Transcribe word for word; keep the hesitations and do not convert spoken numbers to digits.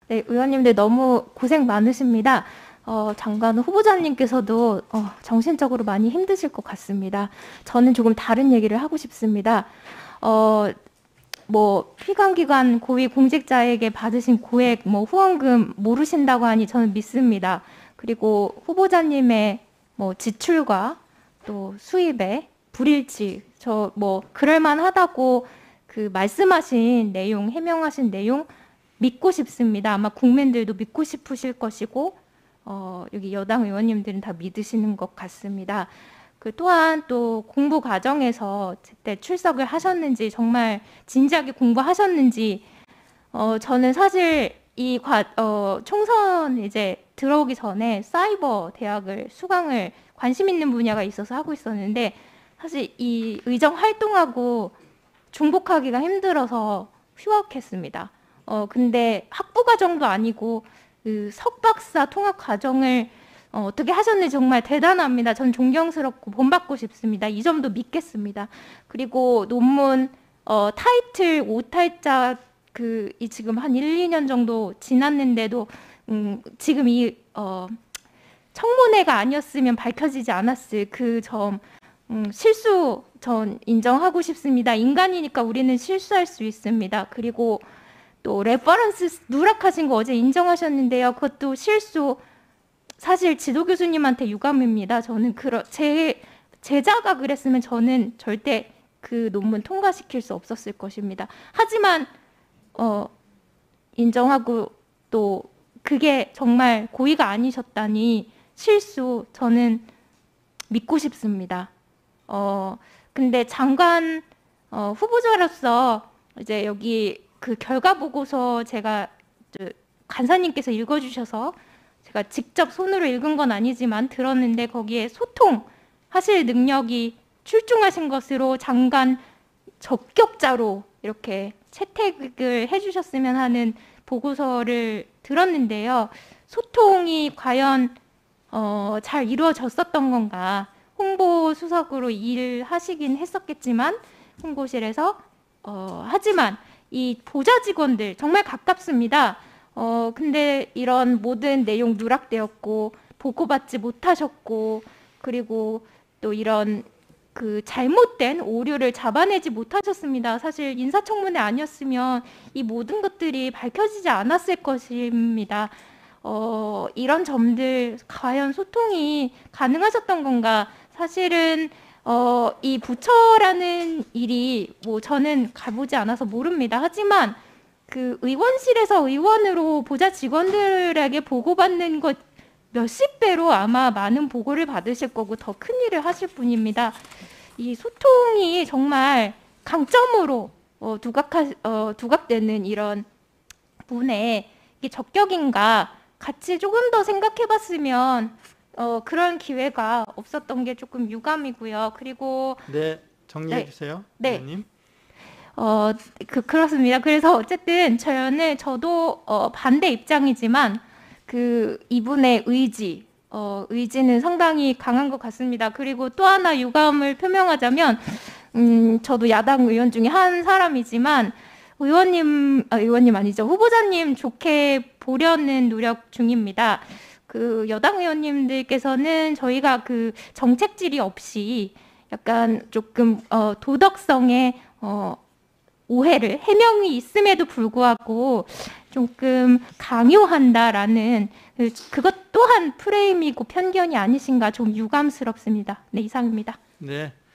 네, 의원님들 너무 고생 많으십니다. 어, 장관 후보자님께서도 어, 정신적으로 많이 힘드실 것 같습니다. 저는 조금 다른 얘기를 하고 싶습니다. 어, 뭐 피감기관 고위 공직자에게 받으신 고액 뭐 후원금 모르신다고 하니 저는 믿습니다. 그리고 후보자님의 뭐 지출과 또 수입의 불일치, 저 뭐 그럴만하다고 그 말씀하신 내용, 해명하신 내용 믿고 싶습니다. 아마 국민들도 믿고 싶으실 것이고, 어, 여기 여당 의원님들은 다 믿으시는 것 같습니다. 그 또한 또 공부 과정에서 제때 출석을 하셨는지, 정말 진지하게 공부하셨는지, 어, 저는 사실 이 과, 어, 총선 이제 들어오기 전에 사이버 대학을 수강을 관심 있는 분야가 있어서 하고 있었는데, 사실 이 의정 활동하고 중복하기가 힘들어서 휴학했습니다. 어, 근데 학부 과정도 아니고 그 석박사 통합 과정을 어, 어떻게 하셨는지 정말 대단합니다. 전 존경스럽고 본받고 싶습니다. 이 점도 믿겠습니다. 그리고 논문 어, 타이틀 오 탈자 그 이 지금 한 일, 이 년 정도 지났는데도 음, 지금 이 어, 청문회가 아니었으면 밝혀지지 않았을 그 점 음, 실수 전 인정하고 싶습니다. 인간이니까 우리는 실수할 수 있습니다. 그리고 또 레퍼런스 누락하신 거 어제 인정하셨는데요. 그것도 실수. 사실 지도 교수님한테 유감입니다. 저는 그러, 제 제자가 그랬으면 저는 절대 그 논문 통과시킬 수 없었을 것입니다. 하지만 어, 인정하고 또 그게 정말 고의가 아니셨다니 실수 저는 믿고 싶습니다. 어, 근데 장관 어, 후보자로서 이제 여기 그 결과 보고서 제가 간사님께서 읽어주셔서 제가 직접 손으로 읽은 건 아니지만 들었는데 거기에 소통하실 능력이 출중하신 것으로 장관 적격자로 이렇게 채택을 해주셨으면 하는 보고서를 들었는데요. 소통이 과연 어, 잘 이루어졌었던 건가? 홍보 수석으로 일하시긴 했었겠지만 홍보실에서 어, 하지만 이 보좌 직원들 정말 가깝습니다. 어, 근데 이런 모든 내용 누락되었고 보고받지 못하셨고 그리고 또 이런 그 잘못된 오류를 잡아내지 못하셨습니다. 사실 인사청문회 아니었으면 이 모든 것들이 밝혀지지 않았을 것입니다. 어, 이런 점들 과연 소통이 가능하셨던 건가? 사실은 어, 이 부처라는 일이 뭐 저는 가보지 않아서 모릅니다. 하지만 그 의원실에서 의원으로 보좌 직원들에게 보고받는 것 몇십 배로 아마 많은 보고를 받으실 거고 더 큰 일을 하실 분입니다. 이 소통이 정말 강점으로 어, 두각하, 어, 두각되는 이런 분에 이게 적격인가 같이 조금 더 생각해봤으면 어, 그런 기회가 없었던 게 조금 유감이고요. 그리고 네, 정리해 네, 주세요, 네, 의원님. 어, 그, 그렇습니다. 그래서 어쨌든 저는 저도 어, 반대 입장이지만 그 이분의 의지, 어, 의지는 상당히 강한 것 같습니다. 그리고 또 하나 유감을 표명하자면, 음, 저도 야당 의원 중에 한 사람이지만 의원님, 아, 의원님 아니죠. 후보자님 좋게 보려는 노력 중입니다. 그 여당 의원님들께서는 저희가 그 정책질이 없이 약간 조금 어, 도덕성에 어, 오해를 해명이 있음에도 불구하고 조금 강요한다라는 그- 그것 또한 프레임이고 편견이 아니신가 좀 유감스럽습니다. 네, 이상입니다. 네.